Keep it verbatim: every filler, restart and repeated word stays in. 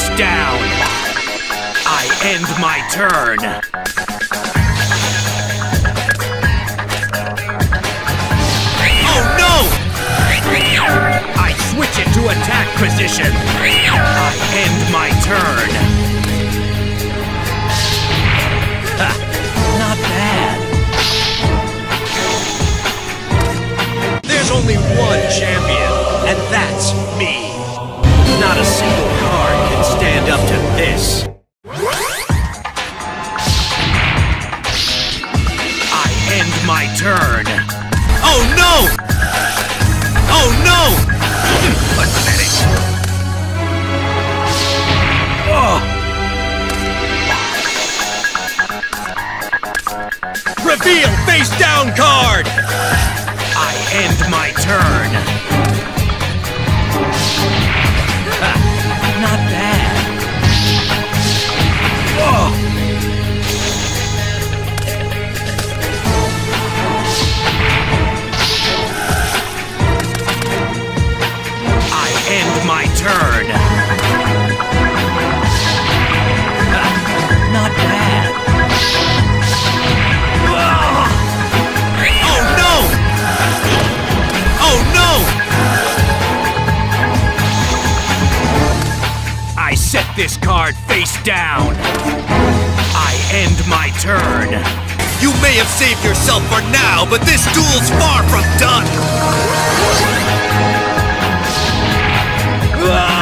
face down. I end my turn. Oh no! I switch it to attack position. I end my turn. Ha! Not bad. There's only one champion, and that's me. Not a single card can stand up to this. I end my turn. Oh no! Oh no! Pathetic. Oh. Reveal face down card! I end my turn. Ha, not bad. Oh. I end my turn. Ha, not bad. Oh no! Oh no! I set this card face down. I end my turn. You may have saved yourself for now, but this duel's far from done. Ah!